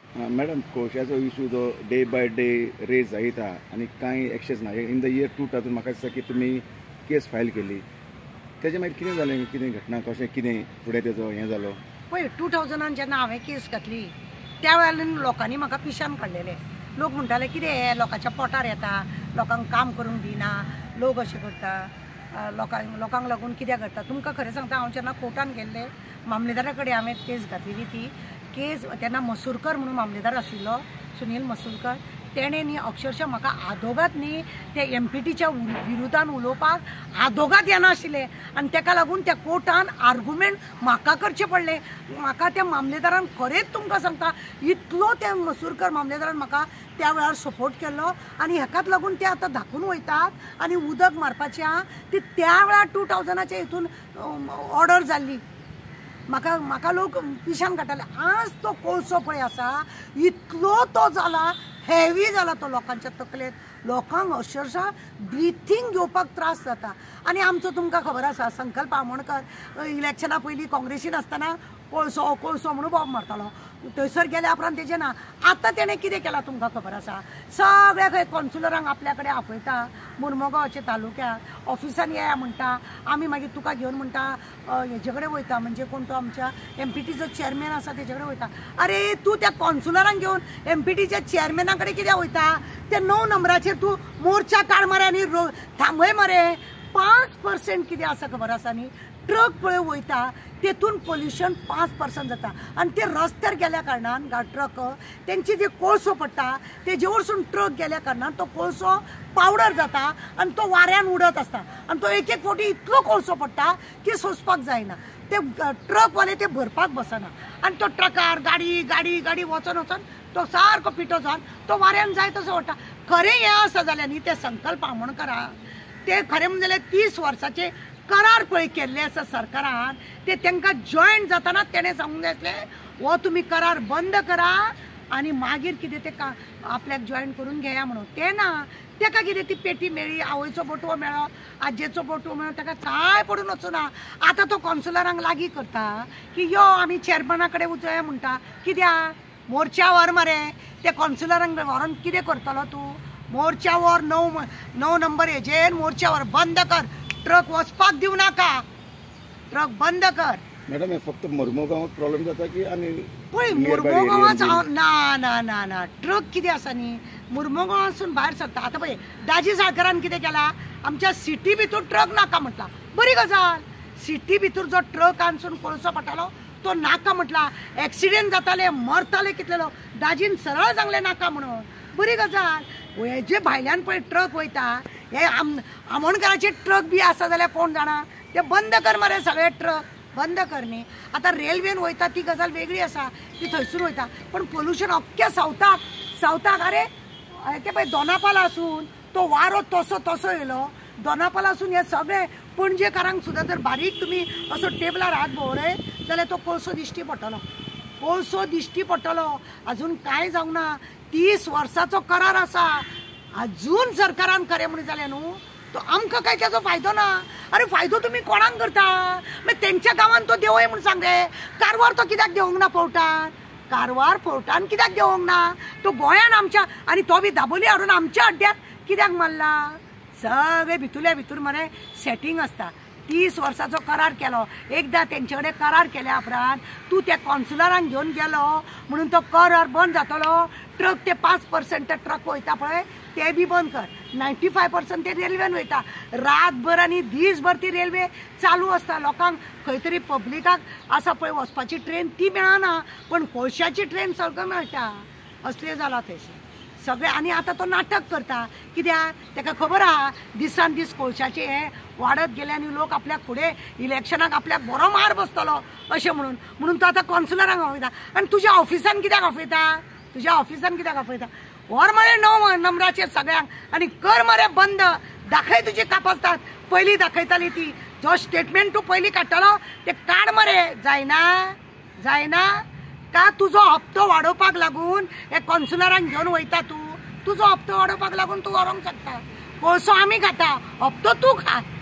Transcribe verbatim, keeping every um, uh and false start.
Madam कोळशाचो issue जो day by day raise जायता आनी कांय एक्शन्स ना. In the year two thousand म्हाका दिसता की तुमी केस फायल केली, तेजे मागीर कितें जालें, कितें घटना, कशें कितें फुडें तेजो हें जालो? पळय टू थावजंडान जेन्ना हांवें केस घातली त्या वेळार लोकांनी म्हाका पिशान काडलेले. लोक म्हणटाले कितें हे लोकांच्या पोटार येता, लोकांक काम करूंक दिना, लोक अशें करता, लोकांक लोकांक लागून कित्याक करता. तुमकां खरें सांगता, हांव जेन्ना कोर्टान गेल्ले मामलेदारा कडेन हांवें केस घातिली. ती केस तेन्ना मसूरकर म्हणून मामलेदार आशिल्लो, सुनील मसूरकर. तेणें न्ही अक्षरशः म्हाका आदोगाद न्ही ते एम पी टीच्या विरोधान उलोवपाक आदोगाद येनाशिल्ले आनी तेका लागून त्या कोर्टान आर्ग्युमेंट म्हाका करचें पडलें. म्हाका त्या मामलेदारान खरेंच तुमकां सांगता इतलो ते मसूरकर मामलेदारान म्हाका त्या वेळार सपोर्ट केल्लो आनी हेकाच लागून ते आतां धाकून वयतात आनी उदक मारपाचें आहा ती त्या वेळार टू थावजंडाच्या हितून ऑर्डर जाल्ली. म्हाका म्हाका लोक पिशान काडटाले. आज तो कोळसो पळय आसा इतलो तो जाला, हेवी जाला तो लोकांच्या तकलेत. लोकांक अक्षरशा ब्रिथींग घेवपाक त्रास जाता. आनी आमचो तुमकां खबर आसा संकल्प आमोणकर इलेक्शना पयलीं काँग्रेसीन आसतना कोळसो कोळसो म्हणून बॉब मारतालो. थंयसर गेल्या उपरांत तेजें ना. आतां तेणें कितें केलां तुमकां खबर आसा? सगळ्या खंय कॉन्सुलरांक आपल्या कडेन आपयता, मुर्मुगांवच्या तालुक्यात ऑफिसान येया म्हणटा. आमी मागीर तुका घेवन म्हणटा हेजे कडेन वयता, म्हणजे कोण तो आमच्या एम पी टीचो चेअरमॅन आसा तेजे कडेन वयता. अरे तूं त्या कॉन्सुलरांक घेवन एम पी टीच्या चेअरमॅना कडेन कित्याक वयता? ते णव नंबराचेर तूं मोर्चा काड मरे आनी थांबय मरे. पांच पर्सेंट कितें आसा खबर आसा न्ही? ट्रक पळय वयता तेतून पोल्युशन पांच पर्सेंट जाता आनी ते रस्त्यार गेल्या कारणान ट्रक तेंची जे कोळसो पडटा तेजे वरसून ट्रक गेल्या कारणान तो कोळसो पावडर जाता आनी तो वाऱ्यान उडत आसता आनी तो एक एक फावटी इतलो कोळसो पडटा की सोंसपाक जायना. ते ट्रकवाले ते भरपाक बसना आनी तो ट्रकार गाडी गाडी गाडी वचोन वचोन तो सारको पिठो जावन तो वाऱ्यान जाय तसो वता. खरें हें आसा जाल्यार न्ही ते संकल्प आमोणकरा ते खरें म्हणजे जाल्यार तीस वर्साचे करार पळय केल्ले आसा सरकारान, ते तांकां जॉयंट जाताना तेणें सांगूंक जाय आसलें हो तुमी करार बंद करा आनी मागीर कितें तेका आपल्याक जॉयंट करून घेया म्हणून. तें ना, तेका कितें ती पेटी मेळ्ळी, आवयचो बोटवो मेळ्ळो, आजेचो बोटवो मेळ्ळो, ताका कांय पडून वचूना. आतां तो कॉन्सुलरांक लागीं करता की यो आमी चेअरमॅना कडेन वचूया म्हणटा. कित्याक? मोर्चा व्हर मरे. ते कॉन्सुलरांक व्हरून कितें करतलो तूं? मोर्चा व्हर, णव णव नंबर हेजेर मोर्चा व्हर, बंद कर. ट्रक वचपाक दिव नाका, ट्रक बंद कर. मॅडम हे फक्त मुर्मुगांवात प्रॉब्लेम जाता की आनी पळय मुर्मुगांवाच ना ना ना ना ट्रक कितें आसा न्ही मुर्मुगांवासून भायर सरता. आतां पळय दाजी साळकारान कितें केलां, आमच्या सिटी भितर ट्रक नाका म्हटला. बरी गजाल. सिटी भितर जो ट्रक आनसून कोळसो पडटालो तो नाका म्हटला. एक्सिडेंट जाताले, मरताले कितले लोक, दाजीन सरळ सांगले नाका म्हणून. बरी गजाल. हे जे भायल्यान पळय ट्रक वयता हे आम आमोणकराचे ट्रक बी आसा जाल्यार कोण जाणा, ते बंद कर मरे सगळे ट्रक, बंद कर न्ही. आतां रेल्वेन वयता ती गजाल वेगळी आसा, ती थंयसून वयता, पण पोल्युशन अख्ख्या सावथाक सावथाक अरे ते पळय दोनापाला आसून तो वारो तसो तसो येयलो. दोनापाला आसून हे सगळे पणजेकारांक सुद्दां जर बारीक तुमी असो टेबलार हात भोंवडय जाल्यार तो कोळसो दिश्टी पडटलो, कोळसो दिश्टी पडटलो. अजून कांय जावंक ना. तीस वर्साचो करार आसा, अजून सरकारान खरें म्हणून जालें न्हू तो आमकां काय त्याचो फायदो ना. अरे फायदो तुमी कोणाक करता? मागीर तेंच्या गांवांत तो देंवय म्हणून सांग रे. कारवार तो कित्याक देंवोंक ना फोर्टान? कारवार फोर्टान कित्याक देंवोंक ना? तो गोंयान आमच्या आनी तो बी दाबोली हाडून आमच्या अड्ड्यात कित्याक मारला? सगळे भितुल्या भितूर मरे सेटींग आसता. तीस वर्साचो करार केलो, एकदां तेंचे कडेन करार केल्या उपरांत तूं त्या कॉन्सुलरांक घेवन गेलो म्हणून तो करार बंद जातलो. ट्रक ते पांच पर्सेंट ट्रक वयता पळय ते बी बंद कर. नायन्टी फाय पर्सेंट ते रेल्वेन वयता. रातभर आनी दिसभर ती रेल्वे चालू आसता. लोकांक खंय तरी पब्लिकाक आसा पळय वचपाची ट्रेन ती मेळना, पण कोळशाची ट्रेन सगळं मेळटा. असलें जालां तेशें सगळें. आनी आतां तो नाटक करता. कित्याक? ताका खबर आहा दिसान दीस कोळशाचे हे वाडत गेले आनी लोक आपल्याक फुडें इलेक्शनाक आपल्याक बरो मार बसतलो अशें म्हणून म्हणून तो आतां कॉन्सुलरांक आपयता. आनी तुज्या ऑफिसान कित्याक आपयता? तुज्या ऑफिसान कित्याक आपयता? व्हर मरे णव नंबराचेर सगळ्यांक आनी कर मरे बंद. दाखय तुजी कापासतात. पयलीं दाखयताली ती जो स्टेटमेंट तूं पयलीं काडटलो ते काड मरे. जायना जायना का? तुजो हप्तो वाडोवपाक लागून हे कॉन्सुलरांक घेवन वयता तूं. तुजो हप्तो वाडोवपाक लागून तूं व्हरोंक शकता. कोळसो आमी खाता, हप्तो तूं खा.